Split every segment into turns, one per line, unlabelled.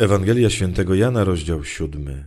Ewangelia Świętego Jana, rozdział 7.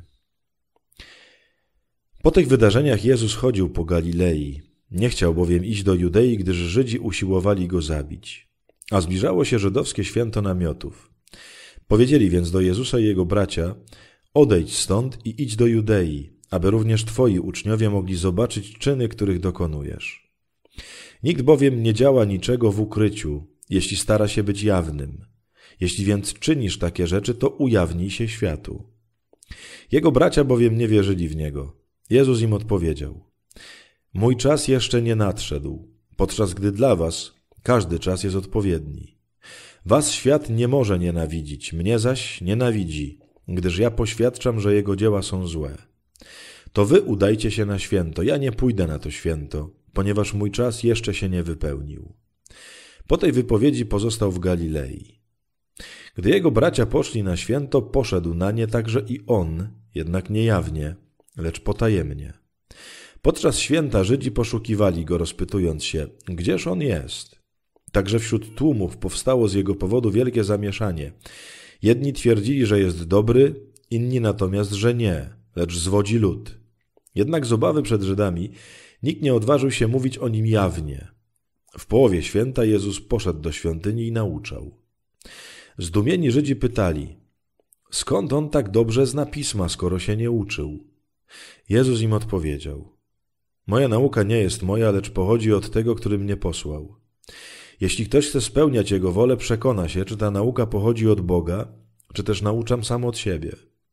Po tych wydarzeniach Jezus chodził po Galilei. Nie chciał bowiem iść do Judei, gdyż Żydzi usiłowali go zabić. A zbliżało się żydowskie święto namiotów. Powiedzieli więc do Jezusa i jego bracia: odejdź stąd i idź do Judei, aby również twoi uczniowie mogli zobaczyć czyny, których dokonujesz. Nikt bowiem nie działa niczego w ukryciu, jeśli stara się być jawnym. Jeśli więc czynisz takie rzeczy, to ujawnij się światu. Jego bracia bowiem nie wierzyli w Niego. Jezus im odpowiedział: mój czas jeszcze nie nadszedł, podczas gdy dla was każdy czas jest odpowiedni. Was świat nie może nienawidzić, mnie zaś nienawidzi, gdyż ja poświadczam, że jego dzieła są złe. To wy udajcie się na święto, ja nie pójdę na to święto, ponieważ mój czas jeszcze się nie wypełnił. Po tej wypowiedzi pozostał w Galilei. Gdy jego bracia poszli na święto, poszedł na nie także i on, jednak nie jawnie, lecz potajemnie. Podczas święta Żydzi poszukiwali go, rozpytując się, gdzież on jest. Także wśród tłumów powstało z jego powodu wielkie zamieszanie. Jedni twierdzili, że jest dobry, inni natomiast, że nie, lecz zwodzi lud. Jednak z obawy przed Żydami nikt nie odważył się mówić o nim jawnie. W połowie święta Jezus poszedł do świątyni i nauczał. Zdumieni Żydzi pytali: skąd on tak dobrze zna pisma, skoro się nie uczył? Jezus im odpowiedział: moja nauka nie jest moja, lecz pochodzi od tego, który mnie posłał. Jeśli ktoś chce spełniać Jego wolę, przekona się, czy ta nauka pochodzi od Boga, czy też nauczam sam od siebie.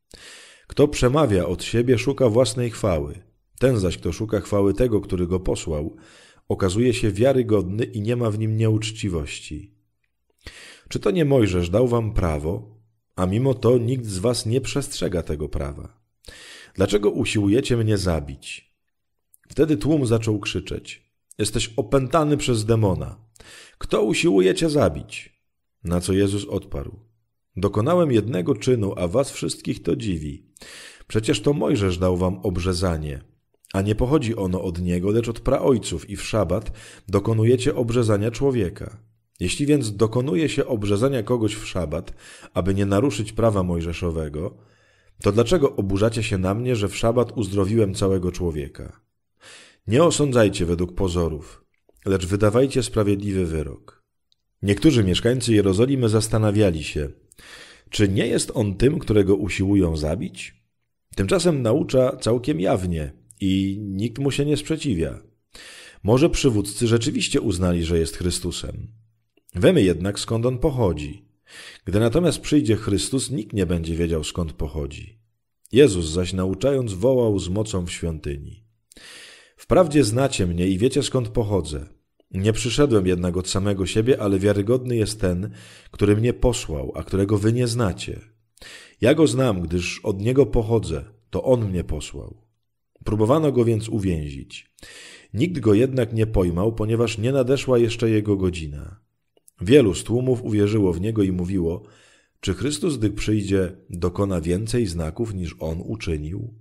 Kto przemawia od siebie, szuka własnej chwały. Ten zaś, kto szuka chwały tego, który go posłał, okazuje się wiarygodny i nie ma w nim nieuczciwości. Czy to nie Mojżesz dał wam prawo, a mimo to nikt z was nie przestrzega tego prawa? Dlaczego usiłujecie mnie zabić? Wtedy tłum zaczął krzyczeć: jesteś opętany przez demona. Kto usiłuje cię zabić? Na co Jezus odparł: dokonałem jednego czynu, a was wszystkich to dziwi. Przecież to Mojżesz dał wam obrzezanie, a nie pochodzi ono od niego, lecz od praojców i w szabat dokonujecie obrzezania człowieka. Jeśli więc dokonuje się obrzezania kogoś w szabat, aby nie naruszyć prawa mojżeszowego, to dlaczego oburzacie się na mnie, że w szabat uzdrowiłem całego człowieka? Nie osądzajcie według pozorów, lecz wydawajcie sprawiedliwy wyrok. Niektórzy mieszkańcy Jerozolimy zastanawiali się, czy nie jest on tym, którego usiłują zabić? Tymczasem naucza całkiem jawnie i nikt mu się nie sprzeciwia. Może przywódcy rzeczywiście uznali, że jest Chrystusem. Wiemy jednak, skąd on pochodzi. Gdy natomiast przyjdzie Chrystus, nikt nie będzie wiedział, skąd pochodzi. Jezus zaś nauczając wołał z mocą w świątyni: wprawdzie znacie mnie i wiecie, skąd pochodzę. Nie przyszedłem jednak od samego siebie, ale wiarygodny jest ten, który mnie posłał, a którego wy nie znacie. Ja go znam, gdyż od niego pochodzę, to on mnie posłał. Próbowano go więc uwięzić. Nikt go jednak nie pojmał, ponieważ nie nadeszła jeszcze jego godzina. Wielu z tłumów uwierzyło w niego i mówiło: czy Chrystus, gdy przyjdzie, dokona więcej znaków, niż on uczynił?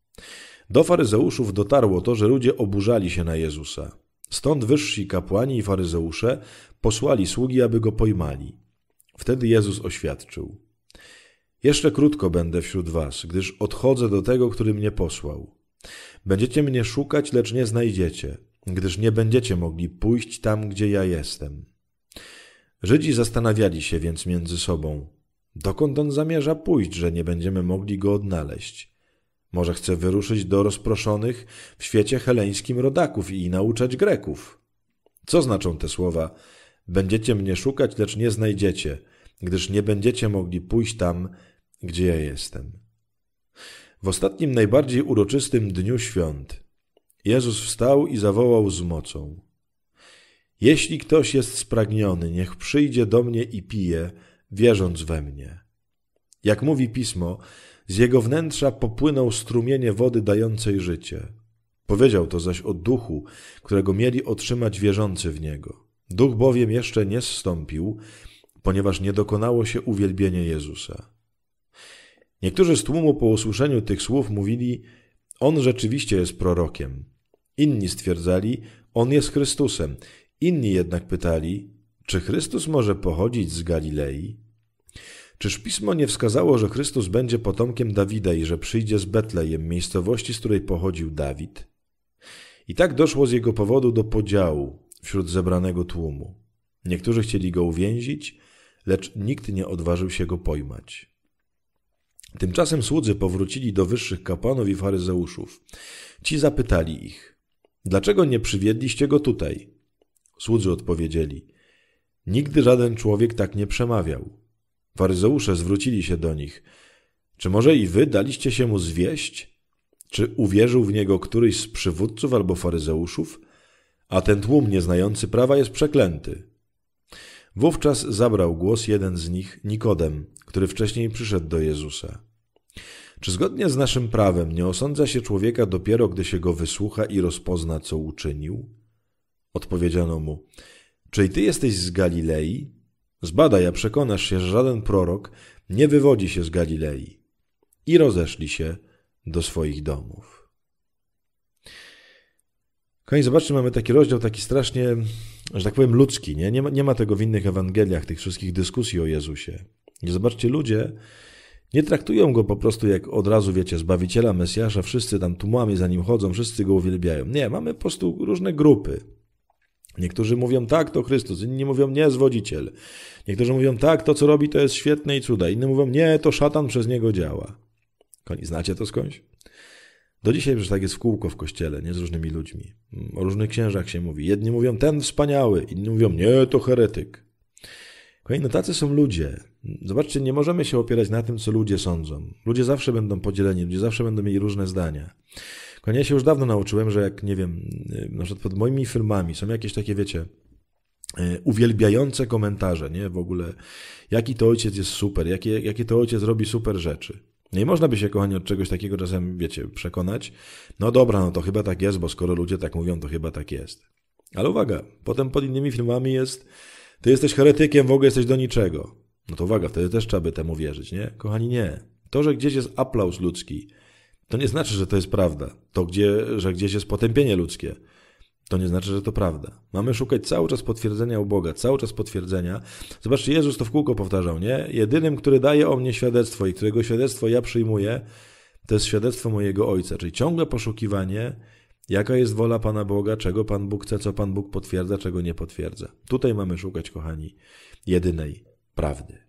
Do faryzeuszów dotarło to, że ludzie oburzali się na Jezusa. Stąd wyżsi kapłani i faryzeusze posłali sługi, aby go pojmali. Wtedy Jezus oświadczył: jeszcze krótko będę wśród was, gdyż odchodzę do tego, który mnie posłał. Będziecie mnie szukać, lecz nie znajdziecie, gdyż nie będziecie mogli pójść tam, gdzie ja jestem. Żydzi zastanawiali się więc między sobą: dokąd on zamierza pójść, że nie będziemy mogli go odnaleźć? Może chce wyruszyć do rozproszonych w świecie heleńskim rodaków i nauczać Greków? Co znaczą te słowa: będziecie mnie szukać, lecz nie znajdziecie, gdyż nie będziecie mogli pójść tam, gdzie ja jestem? W ostatnim, najbardziej uroczystym dniu świąt Jezus wstał i zawołał z mocą: jeśli ktoś jest spragniony, niech przyjdzie do mnie i pije, wierząc we mnie. Jak mówi Pismo, z jego wnętrza popłyną strumienie wody dającej życie. Powiedział to zaś o duchu, którego mieli otrzymać wierzący w niego. Duch bowiem jeszcze nie zstąpił, ponieważ nie dokonało się uwielbienie Jezusa. Niektórzy z tłumu po usłyszeniu tych słów mówili: on rzeczywiście jest prorokiem. Inni stwierdzali: on jest Chrystusem. Inni jednak pytali: czy Chrystus może pochodzić z Galilei? Czyż Pismo nie wskazało, że Chrystus będzie potomkiem Dawida i że przyjdzie z Betlejem, miejscowości, z której pochodził Dawid? I tak doszło z jego powodu do podziału wśród zebranego tłumu. Niektórzy chcieli go uwięzić, lecz nikt nie odważył się go pojmać. Tymczasem słudzy powrócili do wyższych kapłanów i faryzeuszów. Ci zapytali ich: dlaczego nie przywiedliście go tutaj? Słudzy odpowiedzieli: nigdy żaden człowiek tak nie przemawiał. Faryzeusze zwrócili się do nich: czy może i wy daliście się mu zwieść? Czy uwierzył w niego któryś z przywódców albo faryzeuszów? A ten tłum nieznający prawa jest przeklęty. Wówczas zabrał głos jeden z nich, Nikodem, który wcześniej przyszedł do Jezusa. Czy zgodnie z naszym prawem nie osądza się człowieka dopiero, gdy się go wysłucha i rozpozna, co uczynił? Odpowiedziano mu: czy i ty jesteś z Galilei? Zbadaj, a przekonasz się, że żaden prorok nie wywodzi się z Galilei. I rozeszli się do swoich domów. Kochani, zobaczcie, mamy taki rozdział, taki strasznie, że tak powiem, ludzki. Nie ma tego w innych Ewangeliach, tych wszystkich dyskusji o Jezusie. I zobaczcie, ludzie nie traktują go po prostu jak od razu, wiecie, Zbawiciela, Mesjasza, wszyscy tam tłumami za nim chodzą, wszyscy go uwielbiają. Nie, mamy po prostu różne grupy. Niektórzy mówią: tak, to Chrystus, inni mówią: nie, zwodziciel. Niektórzy mówią: tak, to co robi, to jest świetne i cuda. Inni mówią: nie, to szatan przez niego działa. Kochani, znacie to skądś? Do dzisiaj przecież tak jest w kółko w kościele, nie, z różnymi ludźmi. O różnych księżach się mówi. Jedni mówią: ten wspaniały, inni mówią: nie, to heretyk. Kochani, no tacy są ludzie. Zobaczcie, nie możemy się opierać na tym, co ludzie sądzą. Ludzie zawsze będą podzieleni, ludzie zawsze będą mieli różne zdania. Kochani, ja się już dawno nauczyłem, że jak, nie wiem, na przykład pod moimi filmami są jakieś takie, wiecie, uwielbiające komentarze, nie, w ogóle, jaki to ojciec jest super, jaki to ojciec robi super rzeczy. No i można by się, kochani, od czegoś takiego czasem, wiecie, przekonać. No dobra, no to chyba tak jest, bo skoro ludzie tak mówią, to chyba tak jest. Ale uwaga, potem pod innymi filmami jest: ty jesteś heretykiem, w ogóle jesteś do niczego. No to uwaga, wtedy też trzeba by temu wierzyć, nie? Kochani, nie. To, że gdzieś jest aplauz ludzki, to nie znaczy, że to jest prawda. To, że gdzieś jest potępienie ludzkie, to nie znaczy, że to prawda. Mamy szukać cały czas potwierdzenia u Boga, cały czas potwierdzenia. Zobaczcie, Jezus to w kółko powtarzał, nie? Jedynym, który daje o mnie świadectwo i którego świadectwo ja przyjmuję, to jest świadectwo mojego Ojca. Czyli ciągłe poszukiwanie, jaka jest wola Pana Boga, czego Pan Bóg chce, co Pan Bóg potwierdza, czego nie potwierdza. Tutaj mamy szukać, kochani, jedynej prawdy.